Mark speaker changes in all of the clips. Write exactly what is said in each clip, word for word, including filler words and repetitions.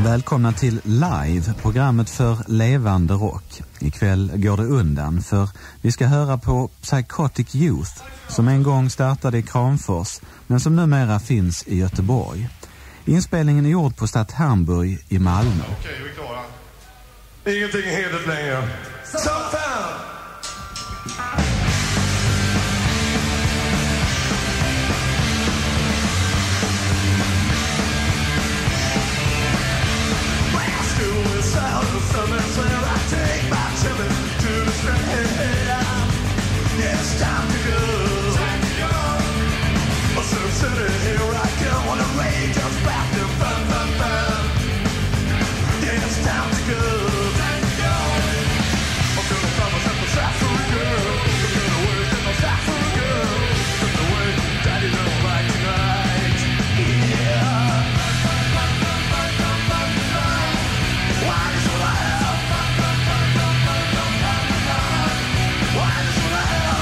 Speaker 1: Välkomna till Live, programmet för levande rock. Ikväll går det undan för vi ska höra på Psychotic Youth som en gång startade i Kramfors men som numera finns i Göteborg. Inspelningen är gjord på Stadt Hamburg i Malmoe.
Speaker 2: Okej, vi är klara. Ingenting är heligt längre. Som fan!
Speaker 3: It's time to go. Time to go. So sitting here, I don't wanna rage, just back to fun, fun, fun. It's time to go. Time to go. I'm gonna find myself a sassy girl. I'm gonna work in my sassy girl. Just the way Daddy don't like tonight. Yeah. Why is it loud? Why is it loud?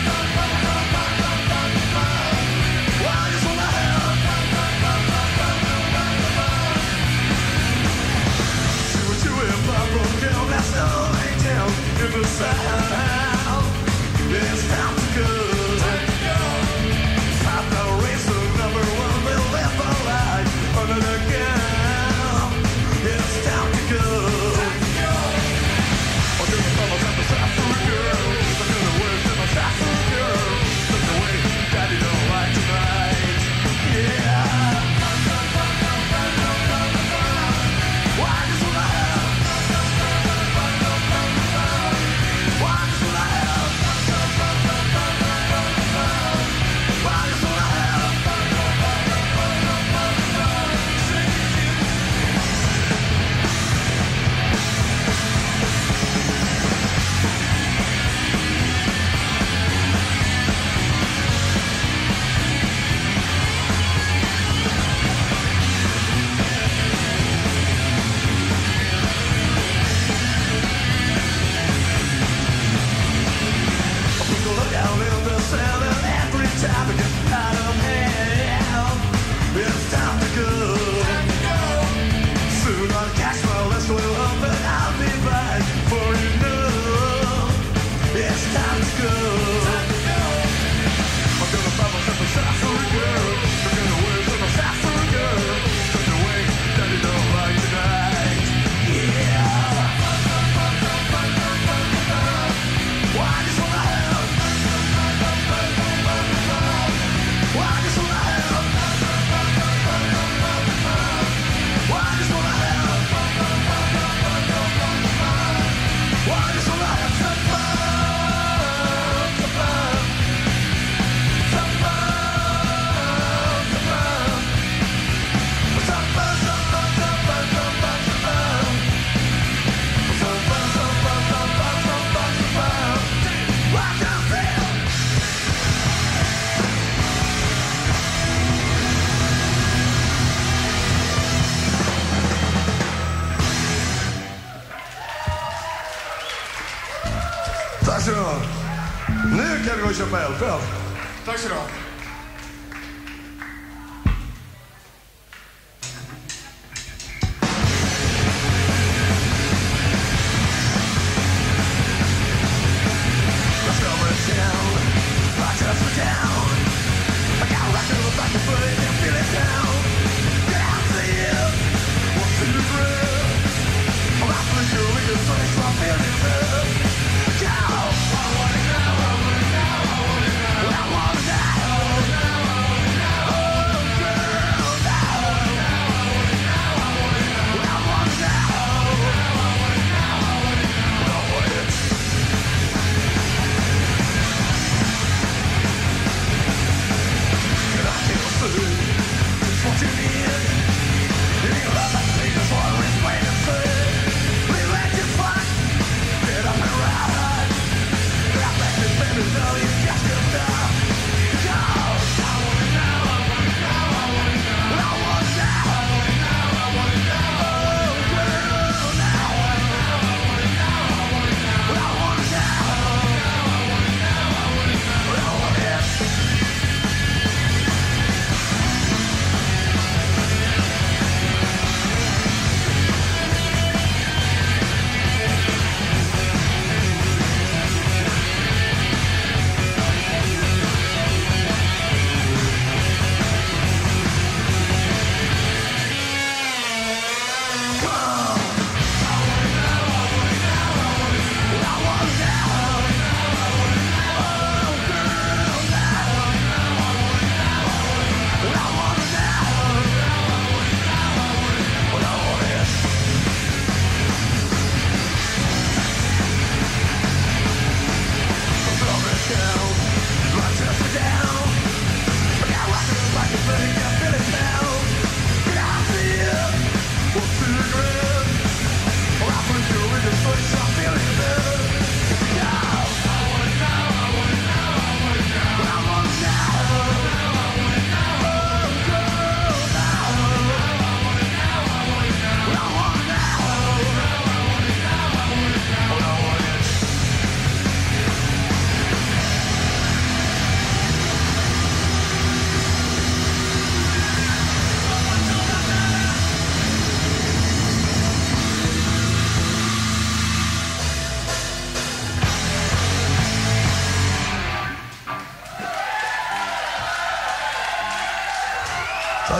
Speaker 3: In the south, it's time to go. Five no race of number one, we'll live a life under the gun. It's time to go. I'm gonna follow up the south for a girl. I'm gonna work in my south for a girl. Look the way Daddy don't like tonight. Yeah. Why is it loud?
Speaker 2: Tack så du ha. Nu kan du gå och köpa elfäll.
Speaker 3: Tack så du ha. Get up and run.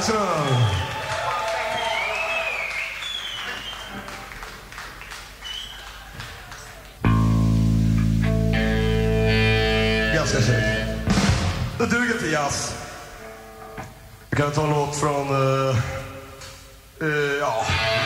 Speaker 2: Varsågod. Ganska käck. Det duger till jazz. Vi kan ta en låt från... Uh, uh, ja...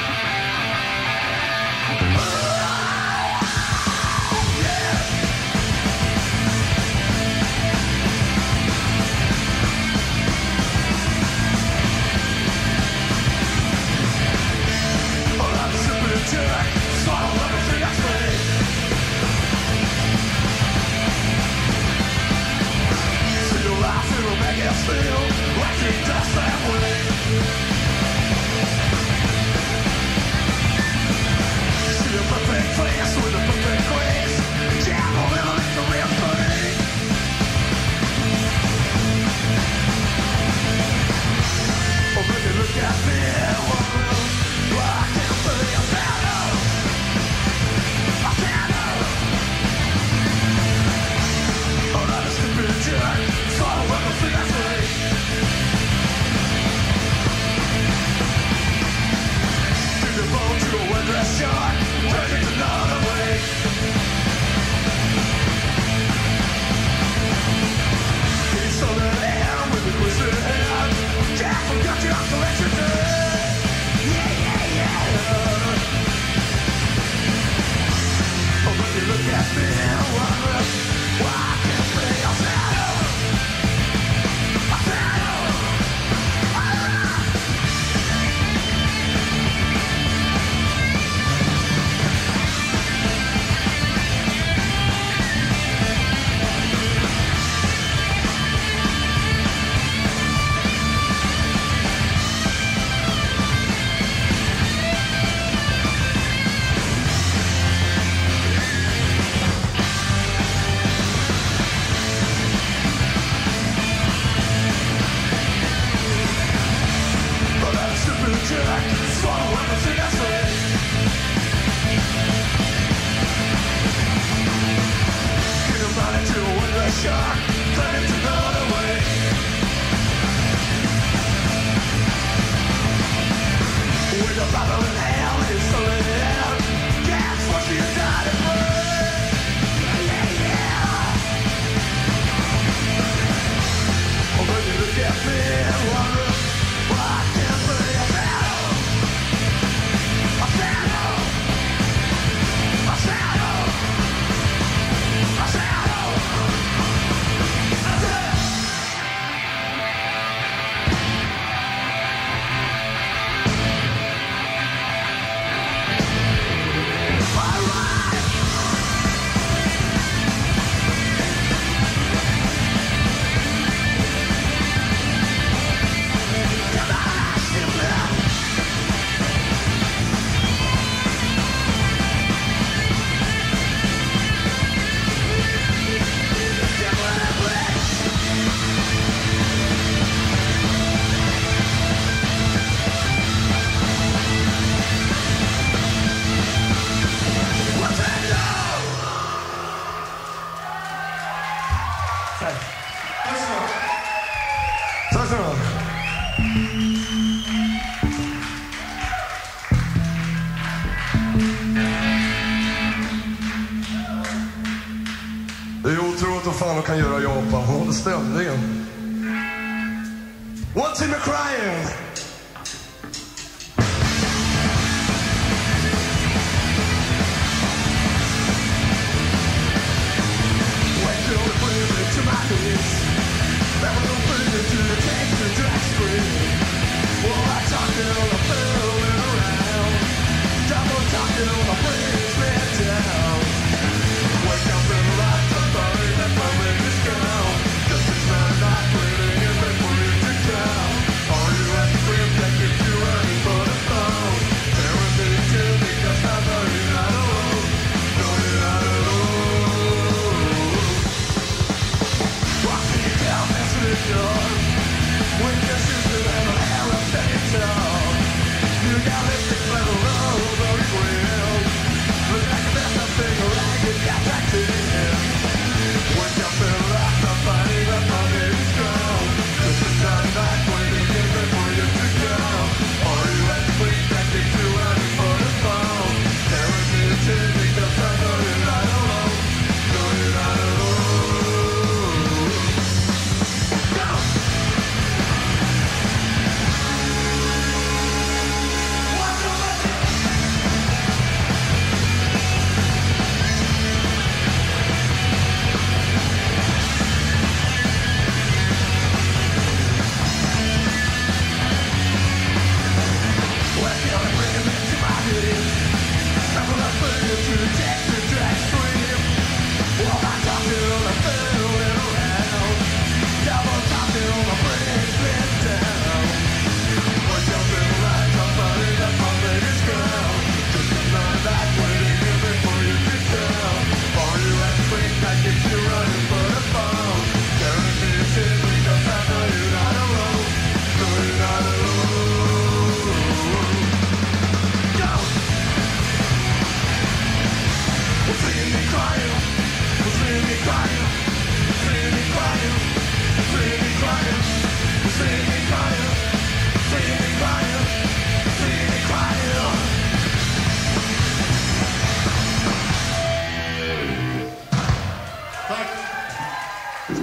Speaker 2: Fan, kan göra Japan. Håll stämningen. What's in me crying? Wait till we bring it to my knees. Then we'll bring it to the cake to drag screen. Well, I talking on the filling around. Double talking on the brings me down. Wake up and light the fire that my leg is down. This is not not bleeding and then for you to down. Are you at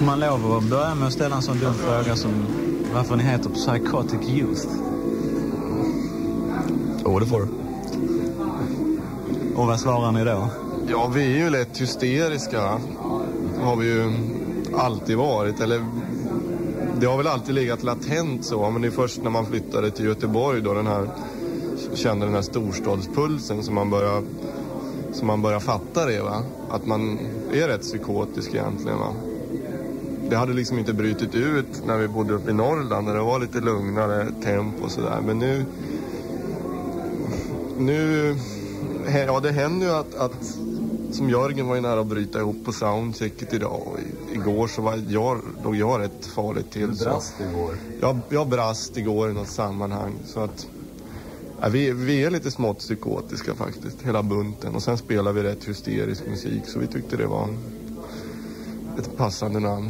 Speaker 1: Får man lov att börja med att ställa en sån dum fråga som varför ni heter Psychotic Youth?
Speaker 4: Jo, det får du.
Speaker 1: Och vad svarar ni då?
Speaker 4: Ja, vi är ju lätt hysteriska. Har vi ju alltid varit. Eller det har väl alltid legat latent så. Men det är först när man flyttade till Göteborg då den här, kände den här storstadspulsen som man börjar, som man börjar fatta det, va? Att man är rätt psykotisk egentligen, va? Det hade liksom inte brytit ut när vi bodde uppe i Norrland där det var lite lugnare tempo och sådär. Men nu... Nu... Ja, det händer ju att, att som Jörgen var ju nära att bryta ihop på soundchecket idag. Och i, igår så var jag, då jag rätt farligt till.
Speaker 5: Du brast igår?
Speaker 4: Jag, jag brast igår i något sammanhang. Så att ja, vi, vi är lite smått psykotiska faktiskt, hela bunten. Och sen spelar vi rätt hysterisk musik, så vi tyckte det var ett passande namn.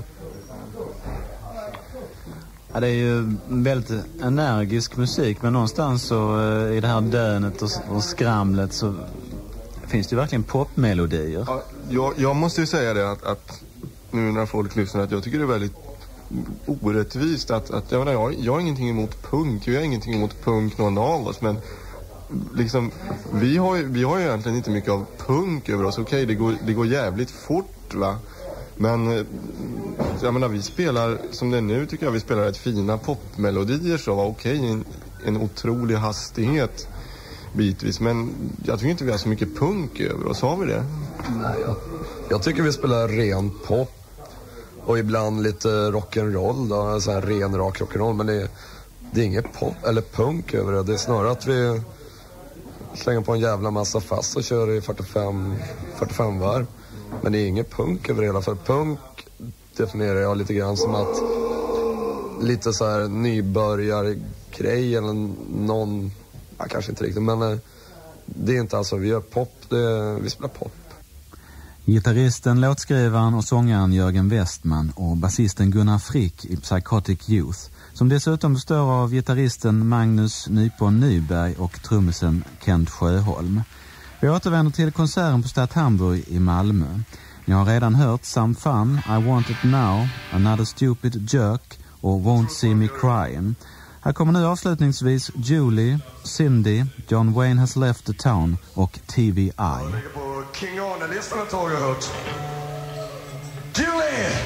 Speaker 1: Ja, det är ju väldigt energisk musik, men någonstans så i det här dönet och, och skramlet så finns det ju verkligen popmelodier.
Speaker 4: Ja, jag, jag måste ju säga det att, att nu när folk lyssnar att jag tycker det är väldigt orättvist att, att jag, menar, jag, jag har ingenting emot punk, jag har ingenting emot punk någon av oss, men liksom vi har ju, vi har ju egentligen inte mycket av punk över oss. Okej, det går, det går jävligt fort, va? Men jag menar, vi spelar, som det är nu tycker jag, vi spelar ett fina popmelodier så var okej, en, en otrolig hastighet bitvis, men jag tycker inte vi har så mycket punk över oss, har vi det?
Speaker 5: Nej, jag, jag tycker vi spelar ren pop och ibland lite rock'n'roll då, så här ren rak rock'n'roll, men det är, det är inget pop eller punk över det, det är snarare att vi slänger på en jävla massa fast och kör i fyrtiofem, fyrtiofem varv. Men det är inget punk över hela, för punk definierar jag lite grann som att lite så här nybörjargrej eller någon, ja, kanske inte riktigt, men det är inte alltså, vi gör pop, det, vi spelar pop.
Speaker 1: Gitarristen, låtskrivaren och sångaren Jörgen Westman och basisten Gunnar Frick i Psychotic Youth, som dessutom består av gitarristen Magnus Nypon Nyberg och trummisen Kent Sjöholm. Vi återvänder till konserten på Stadt Hamburg i Malmö. Ni har redan hört Some Fun, I Want It Now, Another Stupid Jerk och Won't See Me Crying. Här kommer nu avslutningsvis Julie, Cindy, John Wayne Has Left the Town och T V I.
Speaker 3: King On-listan ett tag, jag har hört. Julie!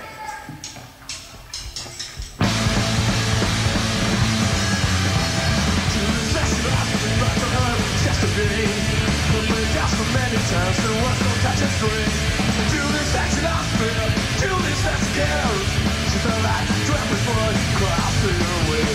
Speaker 3: Times there was no touch and string. Julie's action on spirit, Julie's that's scared. She felt like a trap before she crossed her way.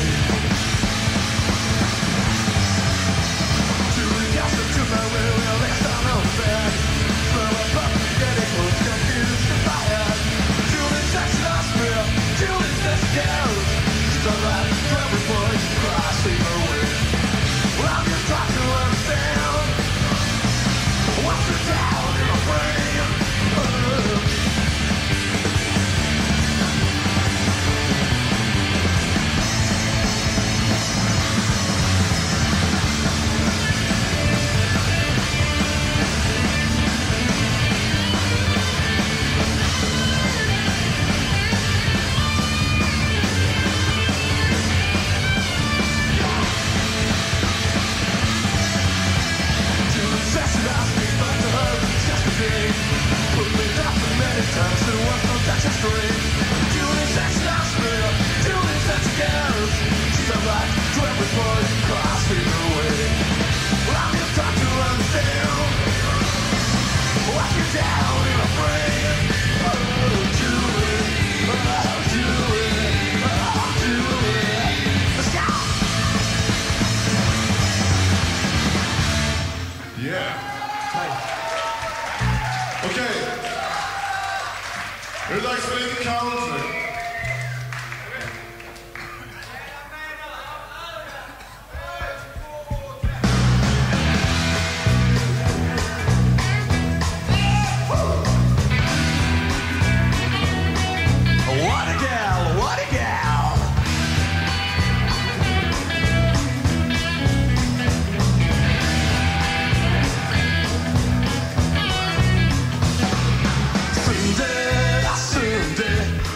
Speaker 3: Julie got some to my way, well, they stand on the bed. Smell a puppy, getting close, confused and fired. Julie's action on spirit, Julie's that's scared. She felt like a trap before she crossed her way. Well, I'm just trying to understand what's the down in my brain? Uh. Put me down for many times, there was no touch and string. Julie's action on spirit, Julie's that's scared. She's a right to everybody, crossing her way. Well, I'm just trying to understand what's you down in my brain. Oh, Julie, oh, Julie, oh, Julie. Let's go!
Speaker 2: Yeah. Okej, okay. Nu är det dags för lite country.
Speaker 3: What a gal, what a gal. Cindy, Cindy,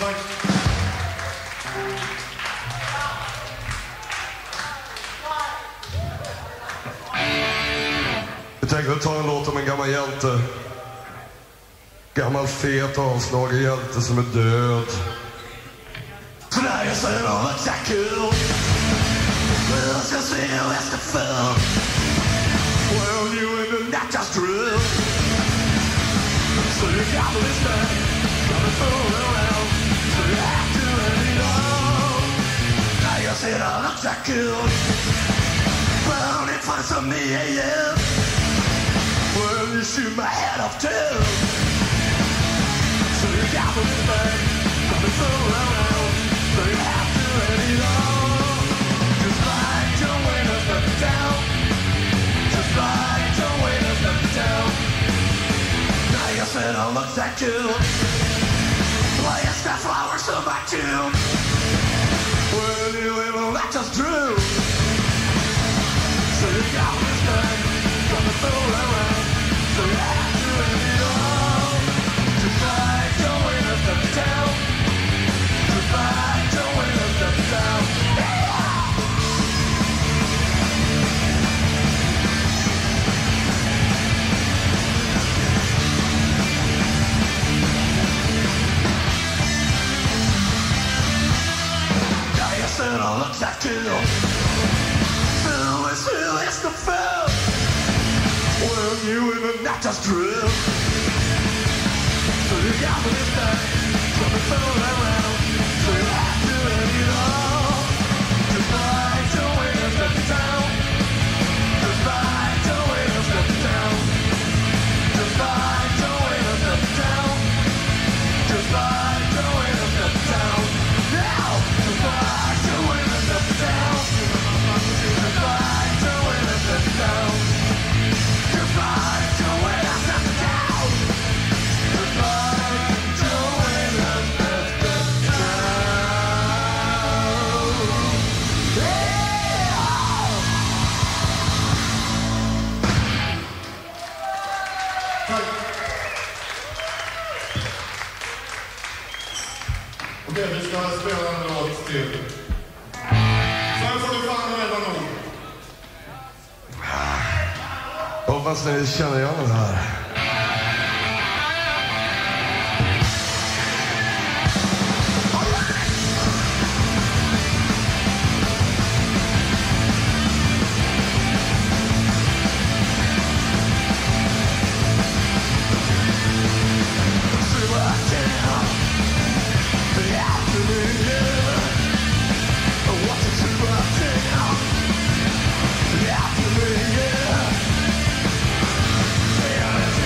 Speaker 3: Jag tänkte ta en låt om en gammal hjälte. Gammal fet avslagen hjälte som är död.
Speaker 2: Så när jag säger att jag är kul, jag ska se hur jag ska för. Well, you in the night just drill. So you got to listen, coming fool around. So you have to let it all. Now you say that looks like cool, but only fun from me, yeah. Well, you shoot my head off too. So you got to listen, coming fool around. So you have to let it all. Just like your winners let me down. Just like your winners let me down. Now you said I look that cool. Playing sky flowers on my tomb. Well, you even let us drew. So you got this thing coming through around. So you have to let it all. Just like your winners let me down. Just like your winners let me down. And I look that kill. Who is who is the fool? Well, you in the night just drill. So you got me this time, coming through around. So you have to let it all. Just like your winners let me down. Just like your winners let me down. Just like your winners let me down. Just like your winners let me down. Now, just like your winners let me down. Just like your winners let me down. Just like your winners let me down. Just like your winners let me down. Yeah!
Speaker 6: Okej, vi ska spela en låt till. Sen får du fan rädda nog.
Speaker 3: Hoppas ni känner igen det här.
Speaker 2: Yeah.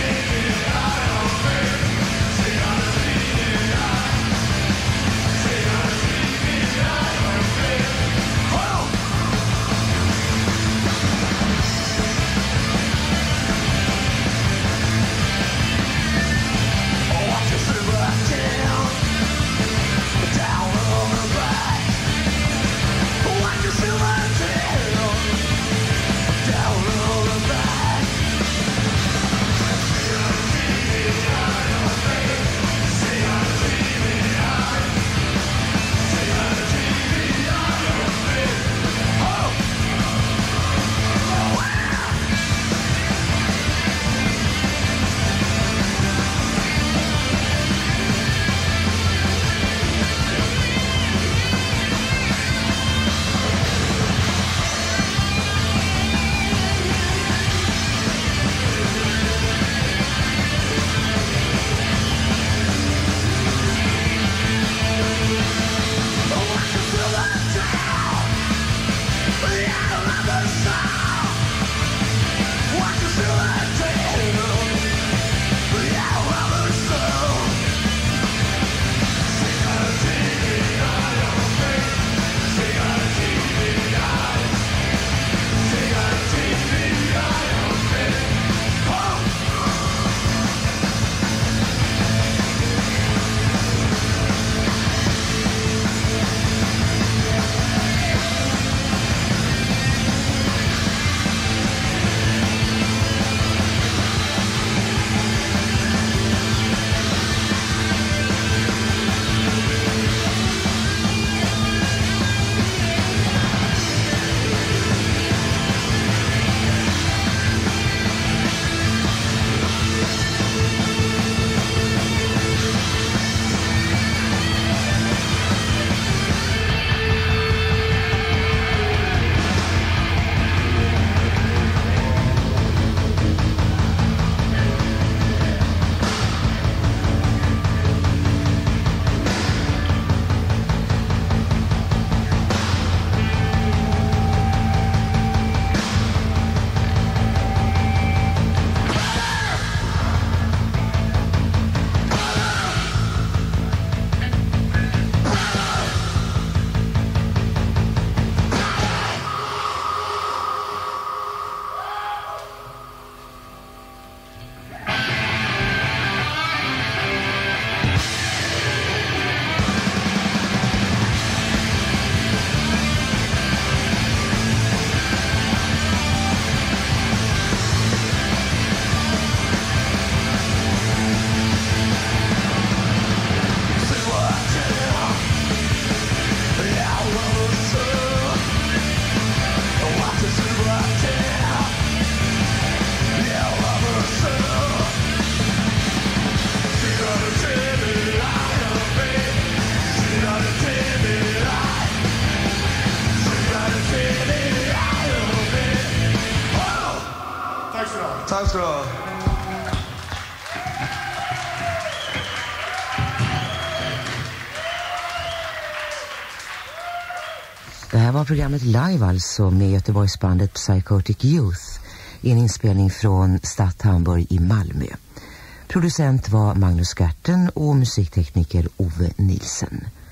Speaker 5: Tack ska du ha.
Speaker 7: Det här var programmet live alltså med Göteborgsbandet Psychotic Youth i en inspelning från Stadt Hamburg i Malmoe. Producent var Magnus Gerten och musiktekniker Ove Nielsen.